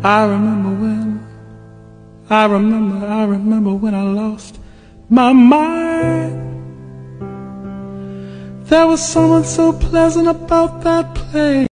I remember when I lost my mind. There was someone so pleasant about that place.